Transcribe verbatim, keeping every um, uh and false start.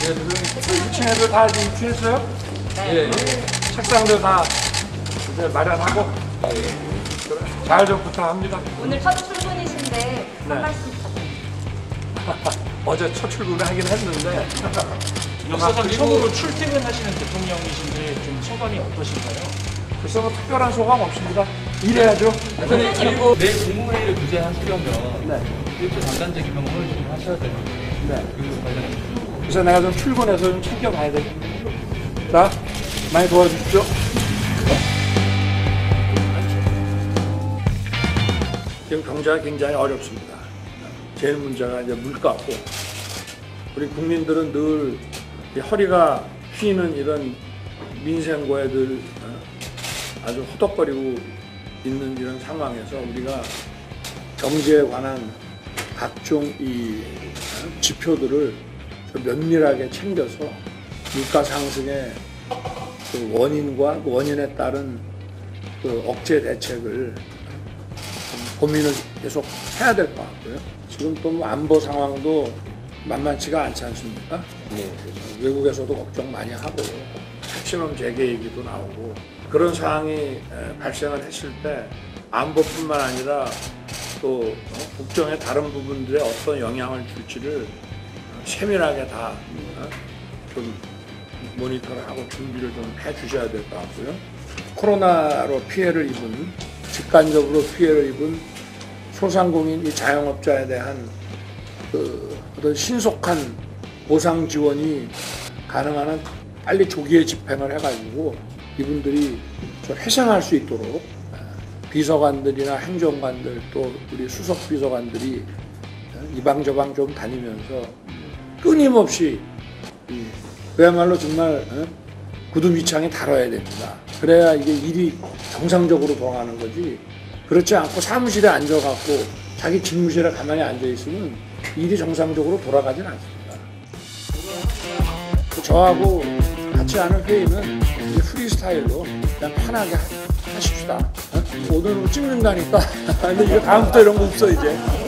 이 층에도 다 이제 입주했어요? 네. 예. 책상도 다 이제 마련하고 잘 좀 부탁합니다. 오늘 첫 출근이신데 네. 한 말씀 부탁드립니다. 어제 첫 출근을 하긴 했는데 역사상 처음으로 출퇴근하시는 대통령이신데 좀 소감이 어떠신가요? 글쎄 뭐 특별한 소감 없습니다. 일해야죠. 그리고 내 국무회의를 주재하시려면 네. 일부 장관적 경험을 좀 하셔야 되는데 네. 그 관련해서 그래서 내가 좀 출근해서 좀 챙겨봐야 되겠다. 많이 도와주십시오. 지금 경제가 굉장히 어렵습니다. 제일 문제가 이제 물가고, 우리 국민들은 늘 이 허리가 휘는 이런 민생고에 늘 아주 허덕거리고 있는 이런 상황에서 우리가 경제에 관한 각종 이 지표들을 면밀하게 챙겨서 물가 상승의 그 원인과 그 원인에 따른 그 억제 대책을 고민을 계속 해야 될 것 같고요. 지금 또 뭐 안보 상황도 만만치가 않지 않습니까? 네, 그래서 외국에서도 걱정 많이 하고 핵실험 재개 얘기도 나오고 그런 상황이 발생을 했을 때 안보뿐만 아니라 또 국정의 다른 부분들에 어떤 영향을 줄지를 세밀하게 다 좀 모니터를 하고 준비를 좀 해주셔야 될 것 같고요. 코로나로 피해를 입은, 직간접으로 피해를 입은 소상공인 이 자영업자에 대한 그 어떤 신속한 보상 지원이 가능한 한 빨리 조기에 집행을 해가지고 이분들이 좀 회생할 수 있도록 비서관들이나 행정관들 또 우리 수석 비서관들이 이방저방 좀 다니면서 끊임없이 그야말로 정말 구두미창에 달아야 됩니다. 그래야 이게 일이 정상적으로 돌아가는 거지. 그렇지 않고 사무실에 앉아갖고 자기 집무실에 가만히 앉아있으면 일이 정상적으로 돌아가진 않습니다. 저하고 같이 하는 회의는 이제 프리스타일로 그냥 편하게 하십시다. 오늘은 찍는다니까. 근데 이거 다음부터 이런 거 없어 이제.